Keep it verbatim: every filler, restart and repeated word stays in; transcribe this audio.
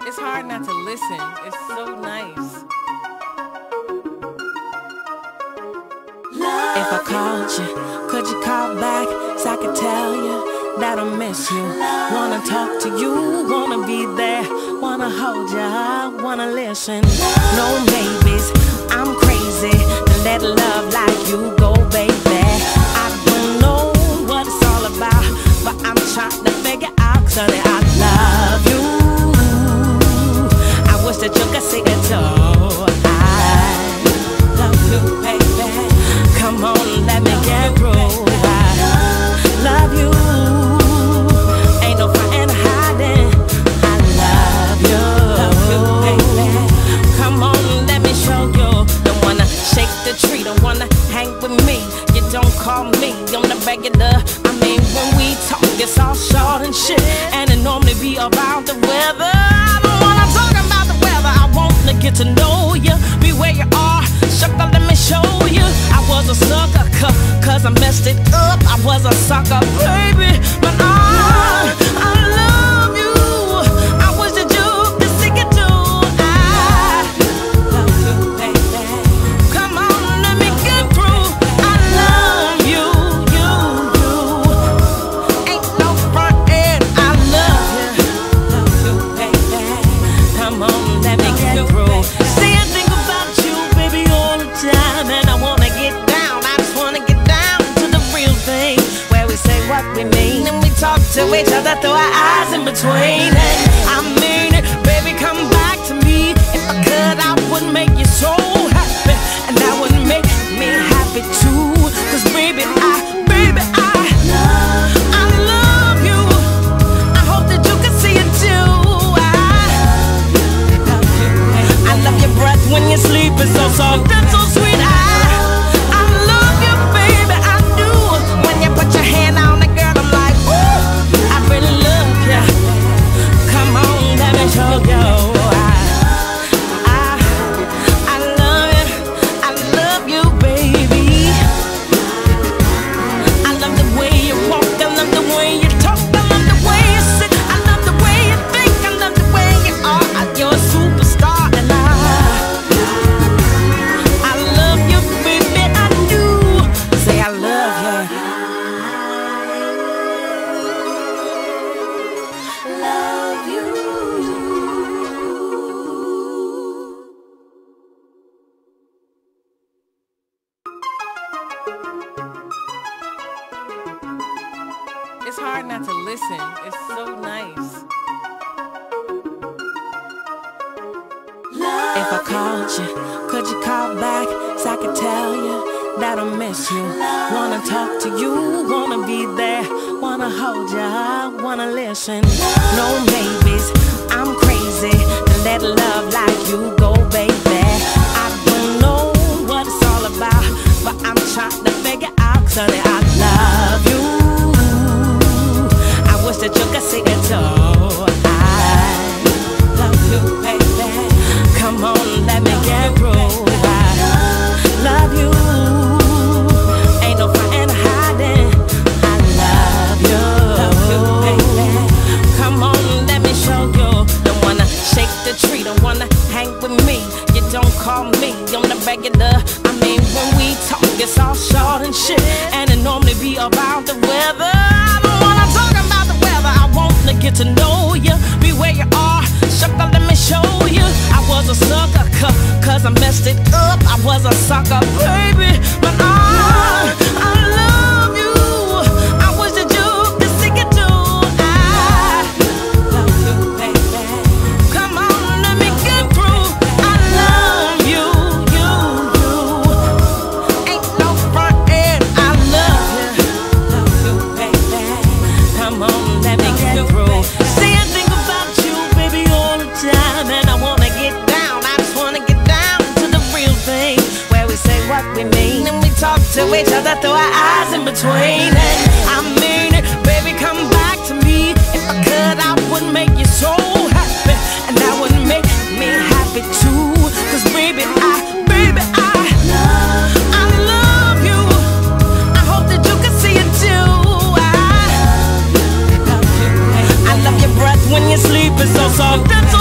It's hard not to listen. It's so nice. If I called you, could you call back so I could tell you that I miss you? Wanna talk to you, wanna be there, wanna hold ya, wanna listen. No maybes, I'm crazy to let love like you go, baby. I don't know what it's all about, but I'm trying to figure out, 'cause honey, I love you. I wish that you could see it too. I love you, baby. Come on, let me get through. I love you. Ain't no fun in hiding. I love you. Love you, baby. Come on, let me show you. Don't wanna shake the tree, don't wanna hang with me. You don't call me on the regular. I mean, when we talk, it's all short and shit, and it normally be about the weather. I don't wanna talk about the weather. I wanna get to know you, be where you are. Sugar, let me show you. I was a sucker, cause I messed it up. I was a sucker, baby, but I, I love you. I wish that you could see it too. I love you, baby. Come on, let me get through. I love you, you, you. Ain't no front end. I love you, love you, baby. Come on, let me get through. See, I think about you, baby, all the time, and I wanna get down. I just wanna get down to the real thing, where we say what we mean and we talk to each other through our eyes in between. And I mean it, baby, come back to me. If I could, I would make you so happy, and that would make me happy too. 'Cause baby, I, baby, I love, I love you. I hope that you can see it too. I love you, I love your breath when you sleep. It's so soft and so sweet. I, I love you, baby, I do. When you put your hand on the girl, I'm like, woo, I really love you. Come on, let me show you. I, I, I love you, I love you, baby. I love the way you walk, I love the way you talk, I love the way you sit, I love the way you think, I love the way you are. You're a superstar, and I, I love you, baby, I do. Say I love you. Love you. It's hard not to listen. It's so nice. If I called you, could you call back so I could tell you that I miss you? Wanna talk to you, wanna be there, wanna hold ya, wanna listen. No maybes, I'm crazy to let love like you go, baby. I don't know what it's all about, but I'm trying to figure out, 'cause honey, I love you. I wish that you could see it too. I love you, baby. Come on, let me get through. I love you. Ain't no fun in hiding. I love you, love you, baby. Come on, let me show you. Don't wanna shake the tree, don't wanna hang with me. You don't call me on the regular. I mean, when we talk, it's all short and shit, and it normally be about the weather. I don't wanna talk about the weather. I wanna get to know you, be where you are. Sugar, let me show you. I was a sucker, cause I messed it up. I was a sucker, baby, but I, I love you. I wish that you could see it too. I love you, baby. Come on, let me get through. I love you, you, you. Ain't no front end. I love you, love you, baby. Come on, let me get through. See, I think about you, baby, all the time, and I wanna get down. I just wanna get down to the real thing, where we say what we mean and we talk to each other through our eyes in between. And I mean it, baby, come back to me. If I could, I would make you so happy, and that would make me happy too. 'Cause baby, I, baby, I love, I love you. I hope that you can see it too. I love you, I love your breath when you sleep. It's so soft and so